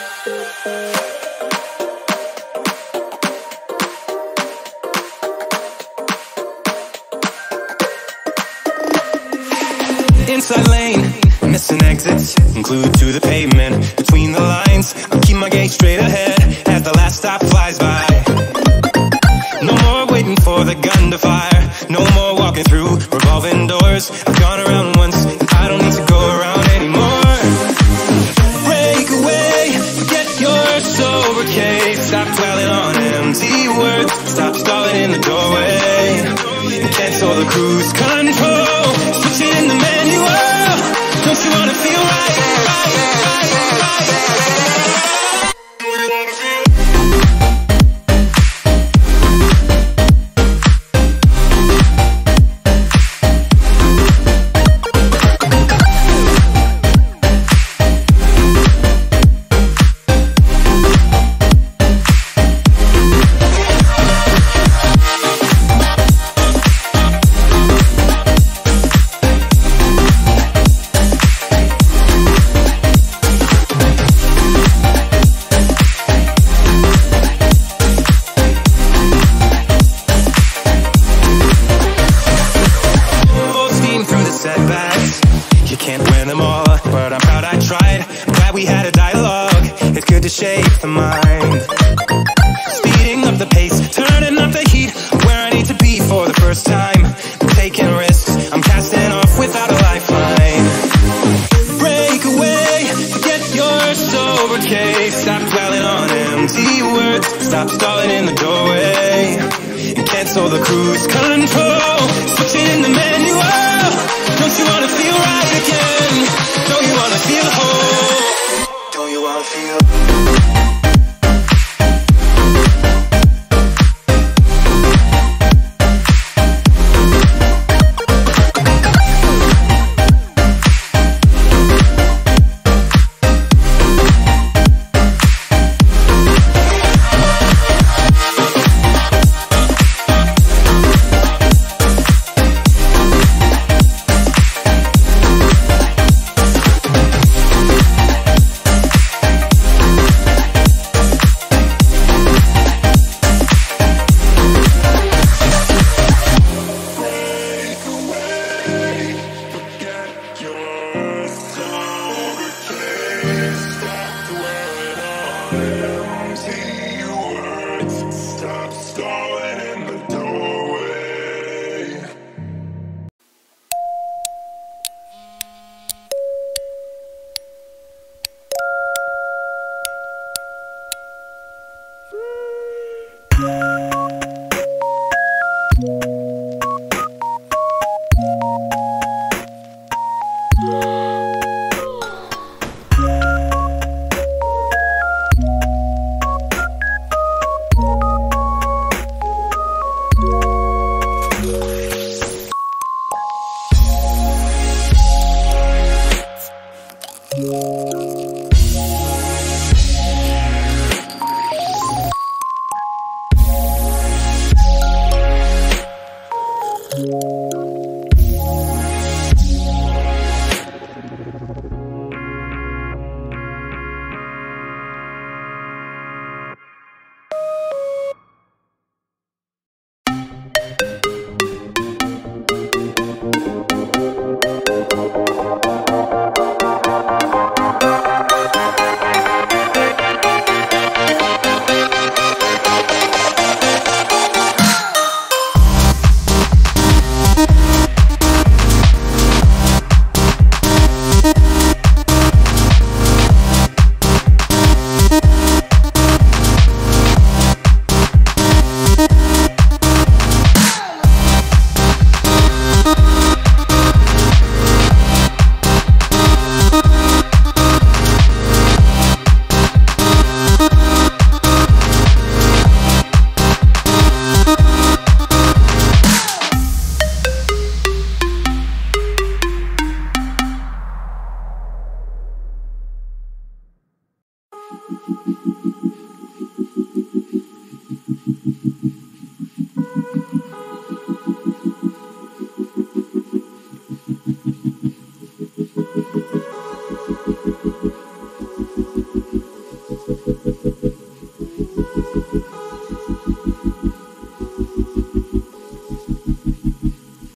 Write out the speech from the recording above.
Inside lane, missing exits, glued to the pavement. Between the lines, I keep my gaze straight ahead as the last stop flies by. No more waiting for the gun to fire, no more walking through revolving doors. I've gone around once, and I don't need to go around anymore. Break away, forget your sober case. Stop dwelling on empty words, stop stalling in the doorway, and cancel the cruise control. Switching the manual, don't you wanna feel right? You can't win them all, but I'm proud I tried. I'm glad we had a dialogue, it's good to shape the mind. Speeding up the pace, turning up the heat, where I need to be for the first time. Taking risks, I'm casting off without a lifeline. Break away, forget your sober case. Stop dwelling on empty words, stop stalling in the doorway, and cancel the cruise control. Switching in the manual, don't you wanna feel right again? Don't you wanna feel whole? Don't you wanna feel? Stop stalling in the doorway.